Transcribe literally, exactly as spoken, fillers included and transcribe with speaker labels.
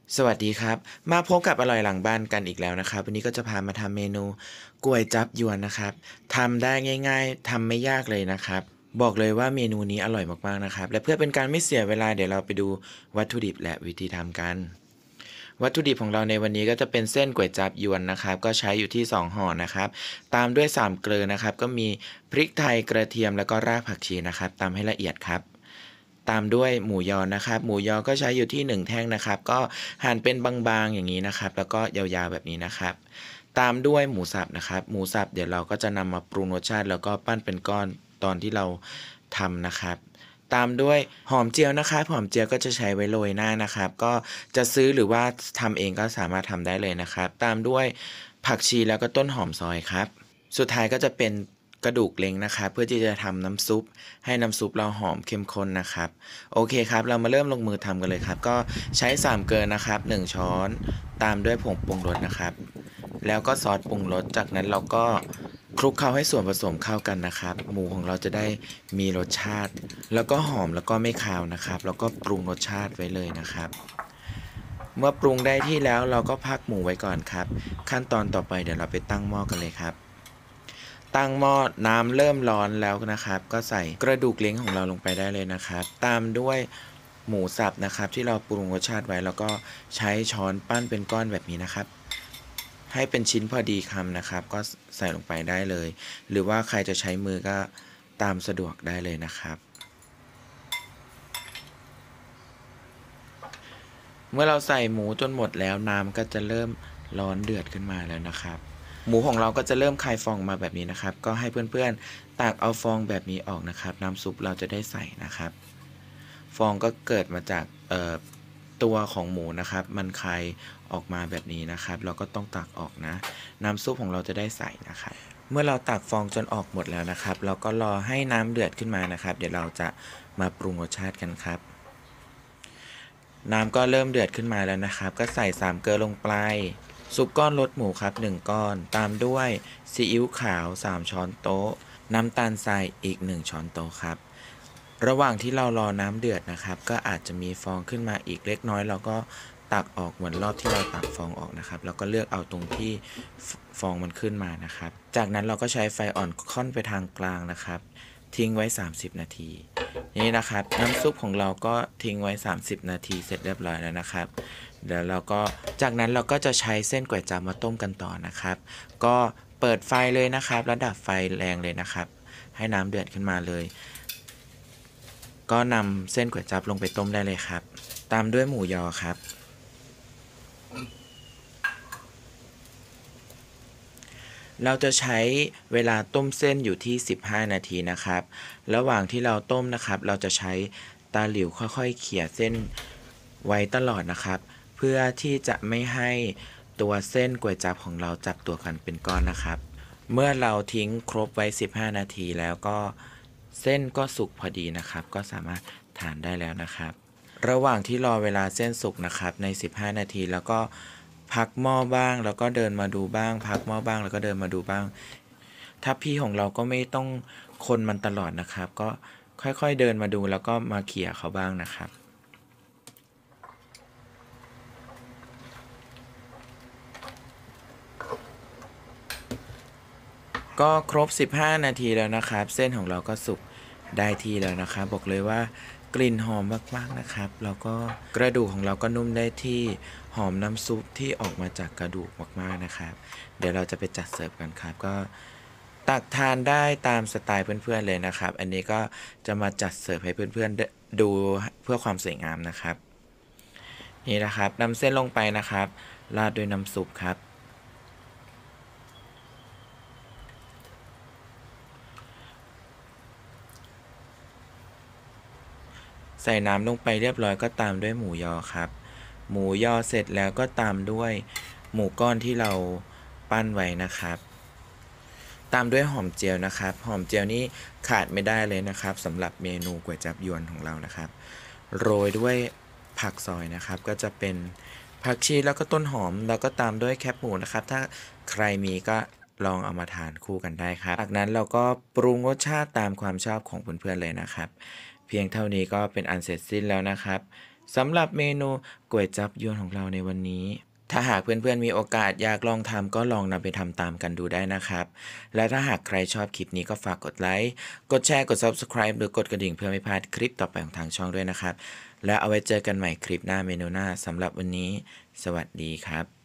Speaker 1: สวัสดีครับมาพบกับอร่อยหลังบ้านกันอีกแล้วนะครับวันนี้ก็จะพามาทำเมนูก๋วยจั๊บยวนนะครับทำได้ง่ายๆทำไม่ยากเลยนะครับบอกเลยว่าเมนูนี้อร่อยมากๆนะครับและเพื่อเป็นการไม่เสียเวลาเดี๋ยวเราไปดูวัตถุดิบและวิธีทำกันวัตถุดิบของเราในวันนี้ก็จะเป็นเส้นก๋วยจั๊บยวนนะครับก็ใช้อยู่ที่สองห่อนะครับตามด้วยสามเกลือนะครับก็มีพริกไทยกระเทียมแล้วก็รากผักชีนะครับตามให้ละเอียดครับตามด้วยหมูยอนะครับหมูยอก็ใช้อยู่ที่หนึ่งแท่งนะครับก็หั่นเป็นบางๆอย่างนี้นะครับแล้วก็ยาวๆแบบนี้นะครับตามด้วยหมูสับนะครับหมูสับเดี๋ยวเราก็จะนำมาปรุงรสชาติแล้วก็ปั้นเป็นก้อนตอนที่เราทำนะครับตามด้วยหอมเจียวนะครับหอมเจียวก็จะใช้ไว้โรยหน้านะครับก็จะซื้อหรือว่าทำเองก็สามารถทำได้เลยนะครับตามด้วยผักชีแล้วก็ต้นหอมซอยครับสุดท้ายก็จะเป็นกระดูกเล้งนะครับเพื่อที่จะทำน้ำซุปให้น้ำซุปเราหอมเข้มข้นนะครับโอเคครับเรามาเริ่มลงมือทำกันเลยครับก็ใช้สามเกลือนะครับหนึ่งช้อนตามด้วยผงปรุงรสนะครับแล้วก็ซอสปรุงรสจากนั้นเราก็คลุกเคล้าให้ส่วนผสมเข้ากันนะครับหมูของเราจะได้มีรสชาติแล้วก็หอมแล้วก็ไม่คาวนะครับแล้วก็ปรุงรสชาติไว้เลยนะครับเมื่อปรุงได้ที่แล้วเราก็พักหมูไว้ก่อนครับขั้นตอนต่อไปเดี๋ยวเราไปตั้งหม้อกันเลยครับตั้งหม้อน้ำเริ่มร้อนแล้วนะครับก็ใส่กระดูกเล้งของเราลงไปได้เลยนะครับตามด้วยหมูสับนะครับที่เราปรุงรสชาติไว้แล้วก็ใช้ช้อนปั้นเป็นก้อนแบบนี้นะครับให้เป็นชิ้นพอดีคำนะครับก็ใส่ลงไปได้เลยหรือว่าใครจะใช้มือก็ตามสะดวกได้เลยนะครับเมื่อเราใส่หมูจนหมดแล้วน้ำก็จะเริ่มร้อนเดือดขึ้นมาแล้วนะครับหมูของเราก็จะเริ่มคายฟองมาแบบนี้นะครับก็ให้เพื่อนๆตักเอาฟองแบบนี้ออกนะครับน้ำซุปเราจะได้ใส่นะครับฟองก็เกิดมาจากเอ่อตัวของหมูนะครับมันคายออกมาแบบนี้นะครับเราก็ต้องตักออกนะน้ำซุปของเราจะได้ใส่นะครับเมื่อเราตักฟองจนออกหมดแล้วนะครับเราก็รอให้น้ำเดือดขึ้นมานะครับเดี๋ยวเราจะมาปรุงรสชาติกันครับน้ำก็เริ่มเดือดขึ้นมาแล้วนะครับก็ใส่สามเกลือลงไปซุปก้อนรสหมูครับหนึ่งก้อนตามด้วยซีอิ๊วขาวสามช้อนโต๊ะน้ำตาลทรายอีกหนึ่งช้อนโต๊ะครับระหว่างที่เรารอน้ำเดือดนะครับก็อาจจะมีฟองขึ้นมาอีกเล็กน้อยเราก็ตักออกเหมือนรอบที่เราตักฟองออกนะครับแล้วก็เลือกเอาตรงที่ฟองมันขึ้นมานะครับจากนั้นเราก็ใช้ไฟอ่อนค่อนไปทางกลางนะครับทิ้งไว้สามสิบนาทีนี่นะครับน้ำซุปของเราก็ทิ้งไว้สามสิบนาทีเสร็จเรียบร้อยแล้วนะครับเดี๋ยวเราก็จากนั้นเราก็จะใช้เส้นก๋วยจั๊บมาต้มกันต่อนะครับก็เปิดไฟเลยนะครับแล้วดับไฟแรงเลยนะครับให้น้ำเดือดขึ้นมาเลยก็นำเส้นก๋วยจั๊บลงไปต้มได้เลยครับตามด้วยหมูยอครับเราจะใช้เวลาต้มเส้นอยู่ที่สิบห้านาทีนะครับระหว่างที่เราต้มนะครับเราจะใช้ตาหลิวค่อยๆเขี่ยเส้นไว้ตลอดนะครับเพื่อที่จะไม่ให้ตัวเส้นก๋วยจั๊บของเราจับตัวกันเป็นก้อนนะครับเมื่อเราทิ้งครบไว้สิบห้านาทีแล้วก็เส้นก็สุกพอดีนะครับก็สามารถทานได้แล้วนะครับระหว่างที่รอเวลาเส้นสุกนะครับในสิบห้านาทีแล้วก็พักหม้อบ้างแล้วก็เดินมาดูบ้างพักหม้อบ้างแล้วก็เดินมาดูบ้างทัพพี่ของเราก็ไม่ต้องคนมันตลอดนะครับก็ค่อยๆเดินมาดูแล้วก็มาเขี่ยเขาบ้างนะครับก็ครบสิบห้านาทีแล้วนะครับเส้นของเราก็สุกได้ที่แล้วนะครับบอกเลยว่ากลิ่นหอมมากๆนะครับแล้วก็กระดูกของเราก็นุ่มได้ที่หอมน้ำซุปที่ออกมาจากกระดูกมากๆนะครับเดี๋ยวเราจะไปจัดเสิร์ฟกันครับก็ตักทานได้ตามสไตล์เพื่อนๆเลยนะครับอันนี้ก็จะมาจัดเสิร์ฟให้เพื่อนๆดูเพื่อความสวยงามนะครับนี่นะครับนำเส้นลงไปนะครับราดด้วยน้ำซุปครับใส่น้ำลงไปเรียบร้อยก็ตามด้วยหมูยอครับหมูยอเสร็จแล้วก็ตามด้วยหมูก้อนที่เราปั้นไว้นะครับตามด้วยหอมเจียวนะครับหอมเจียวนี่ขาดไม่ได้เลยนะครับสำหรับเมนูก๋วยจั๊บยวนของเรานะครับโรยด้วยผักซอยนะครับก็จะเป็นผักชีแล้วก็ต้นหอมแล้วก็ตามด้วยแคปหมูนะครับถ้าใครมีก็ลองเอามาทานคู่กันได้ครับจากนั้นเราก็ปรุงรสชาติตามความชอบของเพื่อนๆเลยนะครับเพียงเท่านี้ก็เป็นอันเสร็จสิ้นแล้วนะครับสำหรับเมนูก๋วยจั๊บยวนของเราในวันนี้ ถ้าหากเพื่อนๆมีโอกาสอยากลองทำก็ลองนำไปทำตามกันดูได้นะครับ และถ้าหากใครชอบคลิปนี้ก็ฝากกดไลค์กดแชร์กด ซับสไครบ์ หรือกดกระดิ่งเพื่อไม่พลาดคลิปต่อไปของทางช่องด้วยนะครับแล้วเอาไว้เจอกันใหม่คลิปหน้าเมนูหน้าสำหรับวันนี้สวัสดีครับ